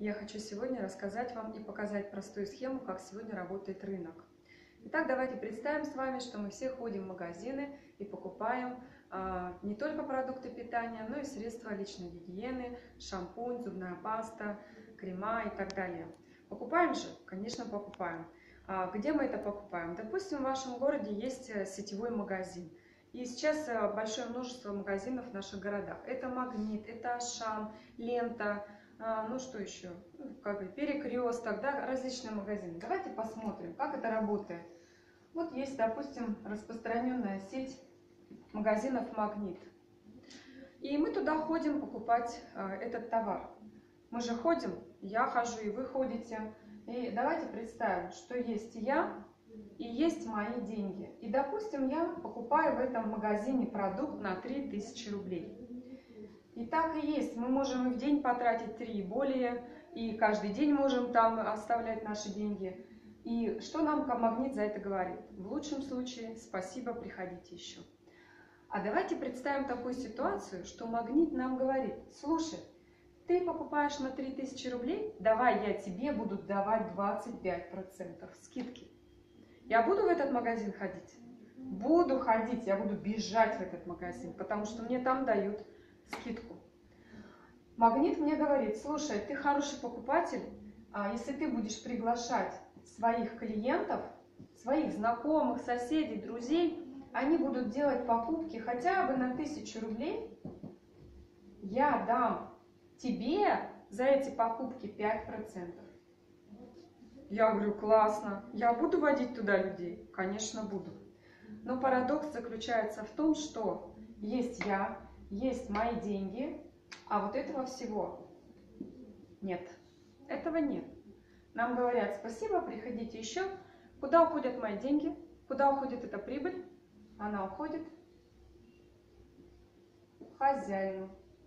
Я хочу сегодня рассказать вам и показать простую схему, как сегодня работает рынок. Итак, давайте представим с вами, что мы все ходим в магазины и покупаем не только продукты питания, но и средства личной гигиены, шампунь, зубная паста, крема и так далее. Покупаем же? Конечно, покупаем. Где мы это покупаем? Допустим, в вашем городе есть сетевой магазин. И сейчас большое множество магазинов в наших городах. Это Магнит, это Ашан, Лента, ну что еще, Перекресток, да, различные магазины. Давайте посмотрим, как это работает. Вот есть, допустим, распространенная сеть магазинов Магнит. И мы туда ходим покупать этот товар. Мы же ходим, я хожу и вы ходите. И давайте представим, что есть я и есть мои деньги. И, допустим, я покупаю в этом магазине продукт на 3000 рублей. И так и есть. Мы можем и в день потратить 3 и более, и каждый день можем там оставлять наши деньги. И что нам Магнит за это говорит? В лучшем случае спасибо, приходите еще. А давайте представим такую ситуацию, что Магнит нам говорит: слушай, ты покупаешь на 3000 рублей, давай я тебе буду давать 25% скидки. Я буду в этот магазин ходить? Буду ходить, я буду бежать в этот магазин, потому что мне там дают скидку. Магнит мне говорит: слушай, ты хороший покупатель, если ты будешь приглашать своих клиентов, своих знакомых, соседей, друзей, они будут делать покупки хотя бы на 1000 рублей, я дам тебе за эти покупки 5%. Я говорю: классно, я буду водить туда людей? Конечно, буду. Но парадокс заключается в том, что есть я, есть мои деньги, а вот этого всего нет. Этого нет. Нам говорят: спасибо, приходите еще. Куда уходят мои деньги? Куда уходит эта прибыль? Она уходит хозяину.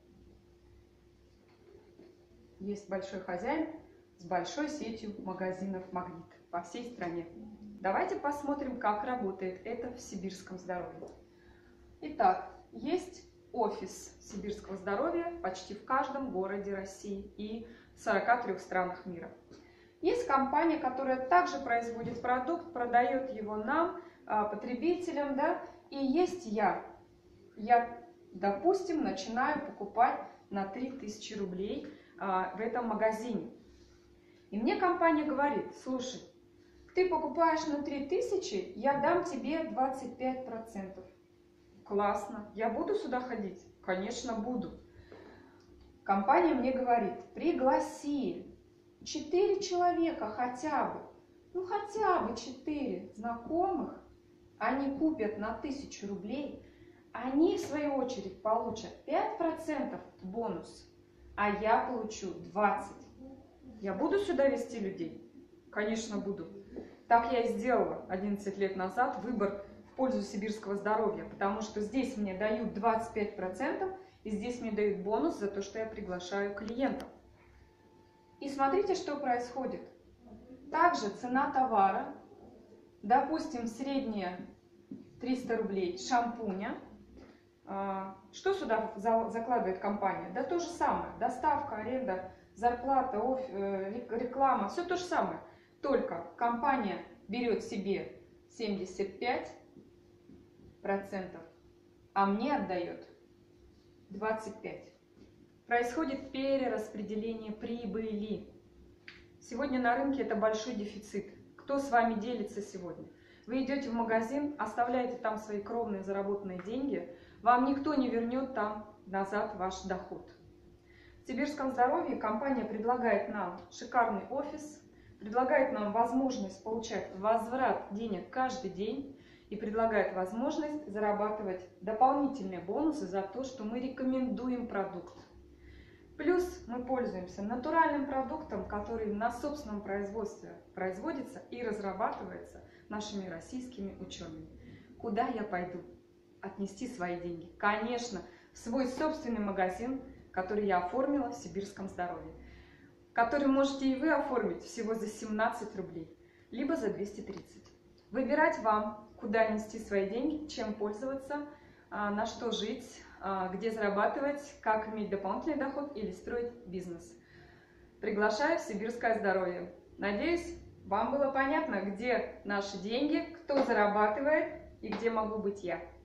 Есть большой хозяин с большой сетью магазинов Магнит по всей стране. Давайте посмотрим, как работает это в Сибирском здоровье. Итак, есть офис Сибирского здоровья почти в каждом городе России и в 43 странах мира. Есть компания, которая также производит продукт, продает его нам, потребителям, да, и есть я. Я, допустим, начинаю покупать на 3000 рублей в этом магазине. И мне компания говорит: слушай, ты покупаешь на 3000, я дам тебе 25%. Классно. Я буду сюда ходить? Конечно, буду. Компания мне говорит: пригласи 4 человека хотя бы, ну хотя бы 4 знакомых, они купят на 1000 рублей, они в свою очередь получат 5% бонус, а я получу 20%. Я буду сюда вести людей? Конечно, буду. Так я и сделала 11 лет назад выбор в пользу Сибирского здоровья, потому что здесь мне дают 25%, и здесь мне дают бонус за то, что я приглашаю клиентов. И смотрите, что происходит. Также цена товара, допустим, средняя 300 рублей шампуня. Что сюда закладывает компания? Да то же самое. Доставка, аренда, зарплата, реклама, все то же самое. Только компания берет себе 75%, а мне отдает 25%. Происходит перераспределение прибыли. Сегодня на рынке это большой дефицит. Кто с вами делится сегодня? Вы идете в магазин, оставляете там свои кровные заработанные деньги, вам никто не вернет там назад ваш доход. В Сибирском здоровье компания предлагает нам шикарный офис, предлагает нам возможность получать возврат денег каждый день и предлагает возможность зарабатывать дополнительные бонусы за то, что мы рекомендуем продукт. Плюс мы пользуемся натуральным продуктом, который на собственном производстве производится и разрабатывается нашими российскими учеными. Куда я пойду? Отнести свои деньги? Конечно, в свой собственный магазин, который я оформила в Сибирском здоровье, который можете и вы оформить всего за 17 рублей, либо за 230. Выбирать вам, куда нести свои деньги, чем пользоваться, на что жить, где зарабатывать, как иметь дополнительный доход или строить бизнес. приглашаю в Сибирское здоровье. Надеюсь, вам было понятно, где наши деньги, кто зарабатывает и где могу быть я.